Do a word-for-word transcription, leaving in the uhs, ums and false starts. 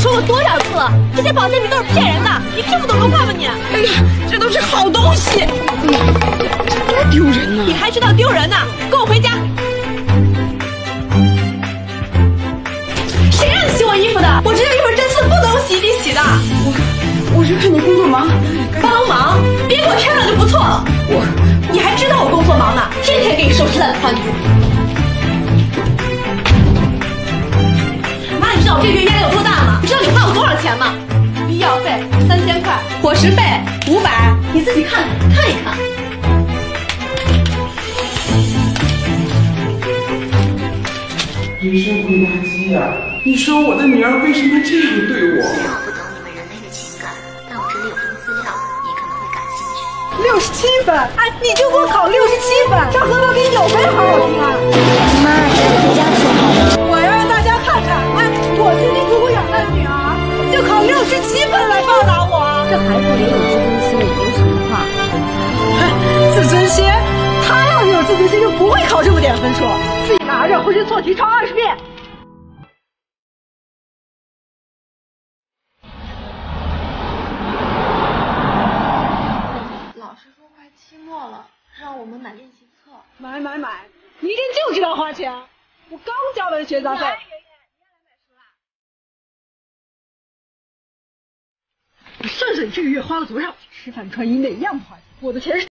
说过多少次了，这些保健品都是骗人的，你听不懂人话吗你？ 哎呀，这都是好东西，多丢人呢！ 你还知道丢人呢？跟我回家。谁让你洗我衣服的？我这件衣服真是不能洗衣机洗的。 我我是看你工作忙， 帮忙，别给我添乱就不错了。 我你还知道我工作忙呢，天天给你收拾烂摊子。妈，你知道我这个月压力有多大吗？你知道你花我多少钱吗？医药费三千块，伙食费五百，你自己看看一看。 人生回答机呀！你说我的女儿为什么这样对我？ 虽然我不懂你们人类的情感，但我这里有份资料，你可能会感兴趣。 六十七分，哎，你就给我考六十七分，这何老比九分好好听啊！ 妈，回家说好了。 我要让大家看看，哎，我辛辛苦苦养大的女儿，就考六十七分来报答我。 这孩子也有自尊心，有什么话哼，自尊心，他要是有自尊心，就不会考这么点分数，自己拿着回去做题抄二十遍。 老师说快期末了，让我们买练习册。 买买买！你一天就知道花钱，我刚交完学杂费。你算算你这个月花了多少？吃饭穿衣哪样不花钱？我的钱是。